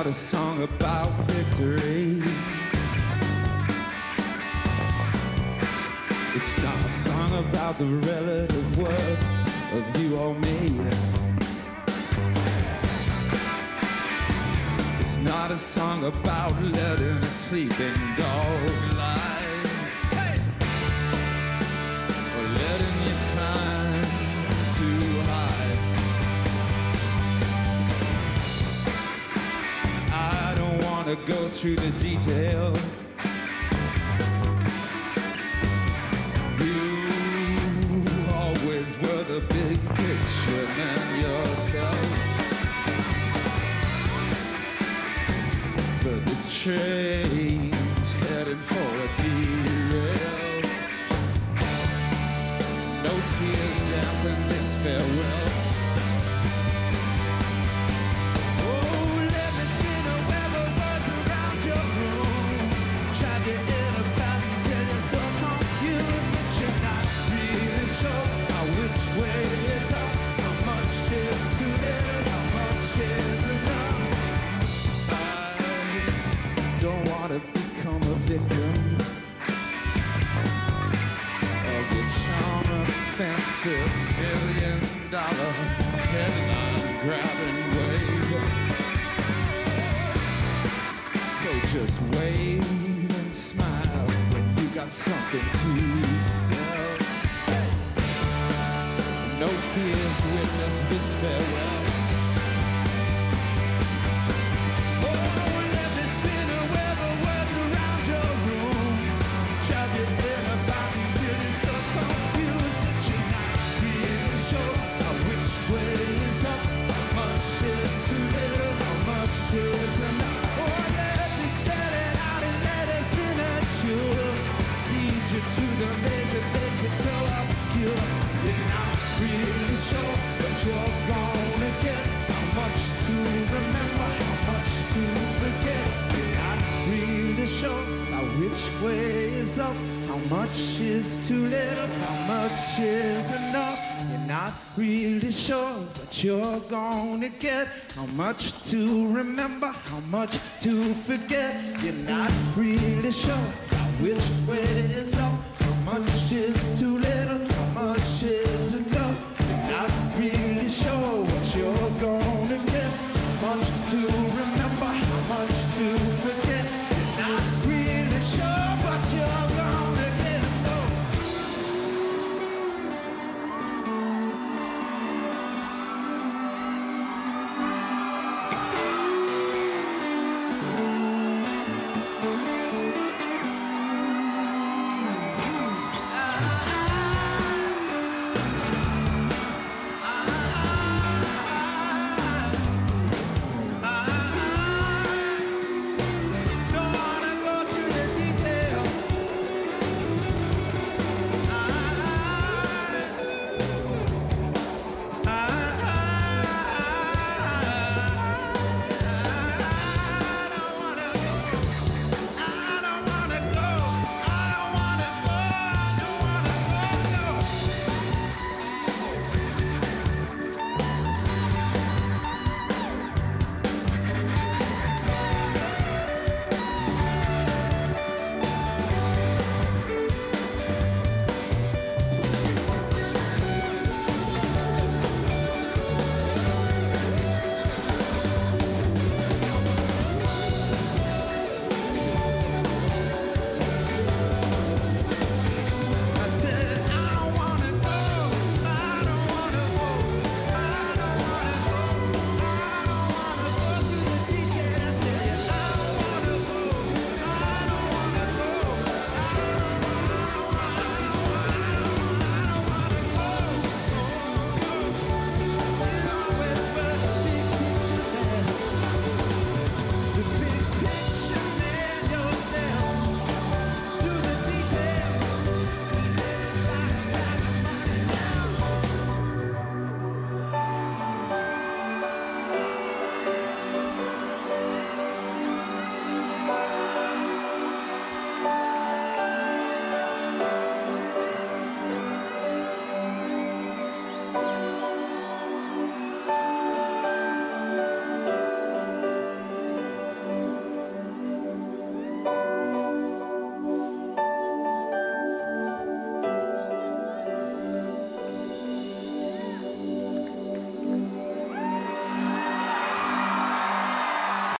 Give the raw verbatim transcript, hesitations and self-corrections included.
not a song about victory. It's not a song about the relative worth of you or me. It's not a song about letting a sleeping dog lie, hey! Or letting you climb too high. I don't want to go through the detail. Were the big picture man yourself. But this train's heading for a derail. No tears dampen this farewell. Oh, let me spin a web of words around your room. Try to get a pattern till you're so confused that you're not really sure which way is up, how much is too little, how much is enough. I don't want to become a victim of your charm offensive million dollar headline grabbing wave. So just wave and smile when you got something to sell. No fears witness this farewell. Oh, let me spin a web of words around your room. Drive you in a body until you're so confused that you're not really sure how which way is up, how much is too little, how much is enough. Oh, let me spell it out and let it spin at you. Lead you to the maze that makes it so obscure. You're not really sure what you're gonna get, how much to remember, how much to forget. You're not really sure now which way is up, how much is too little, how much is enough. You're not really sure what you're gonna get, how much to remember, how much to forget. You're not really sure now which way is up, how much is too little, how much is enough. You're not really sure what you're going